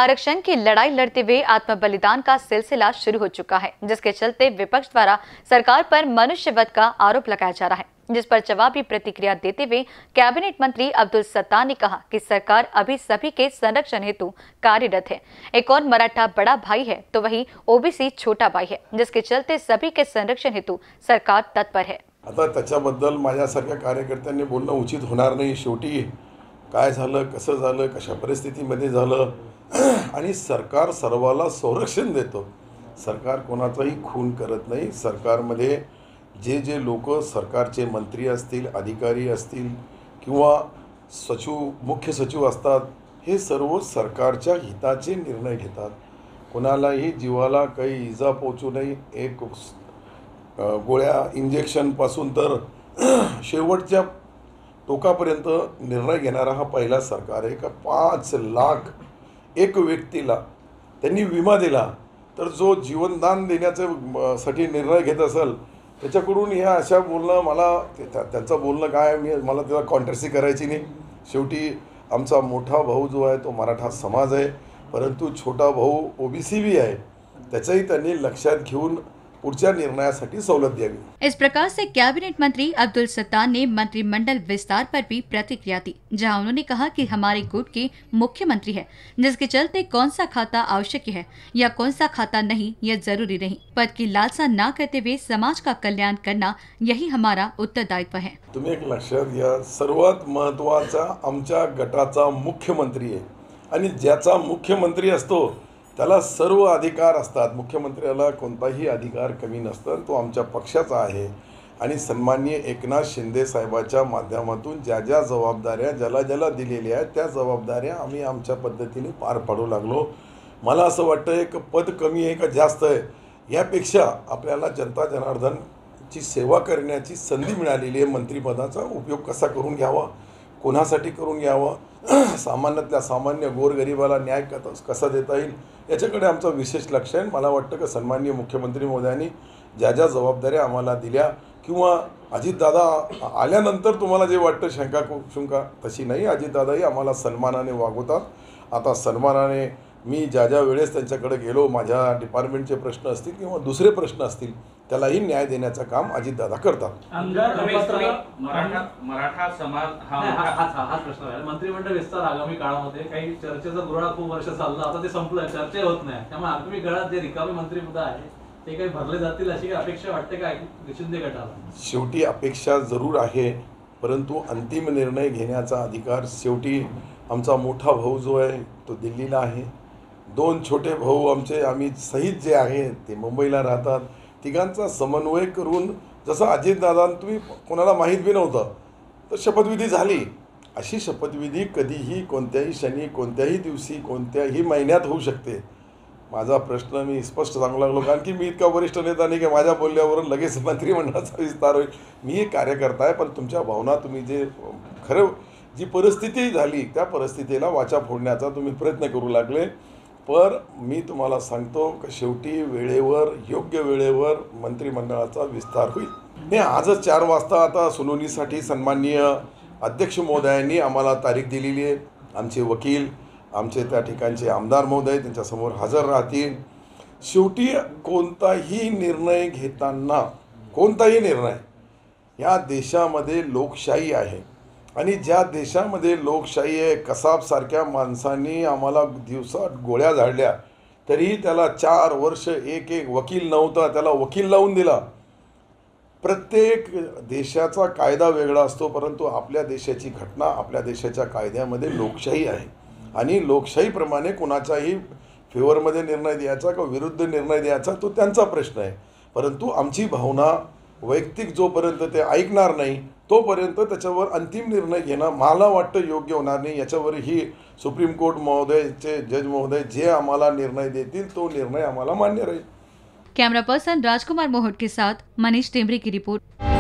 आरक्षण की लड़ाई लड़ते हुए आत्म बलिदान का सिलसिला शुरू हो चुका है, जिसके चलते विपक्ष द्वारा सरकार पर मनुष्यवध का आरोप लगाया जा रहा है, जिस पर जवाबी प्रतिक्रिया देते हुए कैबिनेट मंत्री अब्दुल सत्तार ने कहा कि सरकार अभी सभी के संरक्षण हेतु कार्यरत है। एक और मराठा बड़ा भाई है तो वही ओबीसी छोटा भाई है, जिसके चलते सभी के संरक्षण हेतु सरकार तत्पर है। आता त्याच्याबद्दल माझ्यासारख्या कार्यकर्त्यांनी बोलणं उचित होणार नाही। शेवटी काय झालं, कसं झालं, कशा परिस्थितीमध्ये झालं आणि सरकार सर्वाला संरक्षण देतो। सरकार कोणाचाही खून करत नाही। सरकारमध्ये जे जे लोक सरकारचे मंत्री असतील, अधिकारी असतील किंवा सचिव, मुख्य सचिव असतात, हे सर्व सरकारच्या हिताचे निर्णय घेतात। कोणालाही जीवाला काही इजा पोहोचू नये, एक गोळ्या इंजेक्शन पासून तर शेवटच्या टोकापर्यंत निर्णय घेणारा हा पहिला सरकार आहे। का 5 लाख एक व्यक्तीला त्यांनी विमा दिला, तर जो जीवनदान देण्याचे साठी निर्णय घेत असेल त्याच्याकडून ह्या अशा बोलणं, मला त्यांचं बोलणं काय, मला त्याला कॉन्ट्रॅसी करायची नाही। शेवटी आमचा मोठा भाऊ जो आहे तो मराठा समाज आहे, परंतु छोटा भाऊ ओबीसी भी आहे, त्याचंही त्यांनी लक्षात घेऊन ऊर्जा निर्णयासाठी सवलत द्यावी। इस प्रकार से कैबिनेट मंत्री अब्दुल सत्तार ने मंत्रिमंडल विस्तार पर भी प्रतिक्रिया दी, जहां उन्होंने कहा कि हमारे गुट के मुख्यमंत्री है, जिसके चलते कौन सा खाता आवश्यक है या कौन सा खाता नहीं, यह जरूरी नहीं। पद की लालसा न करते हुए समाज का कल्याण करना यही हमारा उत्तरदायित्व है। तुम्ही एक लक्षात घ्या, सर्वात महत्त्वाचा आमच्या गटाचा मुख्यमंत्री आहे आणि ज्याचा मुख्यमंत्री असतो त्याला सर्व अधिकार असतात। मुख्यमंत्र्याला कोणताही अधिकार कमी नसतात। तो आमच्या पक्षाचा आहे आणि सन्माननीय एकनाथ शिंदे साहेबांच्या माध्यमातून ज्या ज्या जबाबदाऱ्या ज्याला दिलेल्या आहेत त्या जबाबदाऱ्या आम्ही आमच्या पद्धतीने पार पाडू लागलो। मला असं वाटतं एक पद कमी आहे का जास्त आहे यापेक्षा आपल्याला जनता जनार्दनची सेवा करण्याची संधी मिळालेली आहे। मंत्रिपदाचा उपयोग कसा करून घ्यावा, कोणासाठी करून घ्यावा, सामान्यातल्या सामान्य गोरगरिबाला न्याय कसा देता येईल याच्याकडे आमचं विशेष लक्ष आहे। मला वाटतं की सन्माननीय मुख्यमंत्री महोदयांनी ज्या ज्या जबाबदाऱ्या आम्हाला दिल्या किंवा अजितदादा आल्यानंतर तुम्हाला जे वाटतं शंका तशी नाही, अजितदादाही आम्हाला सन्मानाने वागवतात। आता सन्मानाने मी ज्या ज्या वेळेस त्यांच्याकडे गेलो, माझ्या डिपार्टमेंटचे प्रश्न असतील किंवा दुसरे प्रश्न असतील त्यालाही न्याय देण्याचं काम अजितदादा करतात। मराठा समाज हा प्रश्न आहे। मंत्रिमंडळ विस्तार आगामी काळामध्ये काही चर्चेचा धोरण खूप वर्ष चाललं, आता ते संपलं, चर्चा होत नाही। त्यामुळे आगामी काळात जे रिकामी मंत्रिपद आहे ते काही भरले जातील अशी अपेक्षा वाटते का शिंदे गटाला? शेवटी अपेक्षा जरूर आहे, परंतु अंतिम निर्णय घेण्याचा अधिकार शेवटी आमचा मोठा भाऊ जो आहे तो दिल्लीला आहे, 2 छोटे भाऊ आम्ही सहित जे आहे ते मुंबईला राहतात। तिघांचा समन्वय करून जसं अजितदादा तुम्ही कोणाला माहीत बी नव्हतं तर शपथविधी झाली, अशी शपथविधी कधीही कोणत्याही क्षणी कोणत्याही दिवशी कोणत्याही महिन्यात होऊ शकते। माझा प्रश्न मी स्पष्ट सांगू लागलो, कारण की मी इतका वरिष्ठ नेता नाही की माझ्या बोलल्यावरून लगेच मंत्रिमंडळाचा विस्तार होईल। मी एक कार्यकर्ता आहे, पण तुमच्या भावना तुम्ही जे खरं जी परिस्थिती झाली त्या परिस्थितीला वाचा फोडण्याचा तुम्ही प्रयत्न करू लागले। पर मी तुम्हाला सांगतो की शेवटी वेळेवर योग्य वेळेवर मंत्रिमंडळाचा विस्तार होईल। हे आजच 4 वाजता आता सुनावणीसाठी सन्माननीय अध्यक्ष महोदयांनी आम्हाला तारीख दिलेली आहे। आमचे वकील, आमचे त्या ठिकाणचे आमदार महोदय त्यांच्यासमोर हजर राहतील। शेवटी कोणताही निर्णय घेताना कोणताही निर्णय या देशामध्ये लोकशाही आहे आणि ज्या देशामध्ये लोकशाही आहे, कसाबसारख्या माणसांनी आम्हाला दिवसात गोळ्या झाडल्या तरीही त्याला 4 वर्ष एक वकील नव्हता, त्याला वकील लावून दिला। प्रत्येक देशाचा कायदा वेगळा असतो, परंतु आपल्या देशाची घटना, आपल्या देशाच्या कायद्यामध्ये लोकशाही आहे आणि लोकशाहीप्रमाणे कुणाच्याही फेवरमध्ये निर्णय द्यायचा किंवा विरुद्ध निर्णय द्यायचा तो त्यांचा प्रश्न आहे। परंतु आमची भावना वैयक्तिक जोपर्यंत ते ऐकणार नाही तोपर्यंत त्याच्यावर अंतिम निर्णय घेणं मला वाटतं योग्य होणार नाही। याच्यावरही सुप्रीम कोर्ट महोदयचे जज महोदय जे आम्हाला निर्णय देतील तो निर्णय आम्हाला मान्य राहील। कैमरा पर्सन राजकुमार मोहट के साथ मनीष टेमरे की रिपोर्ट।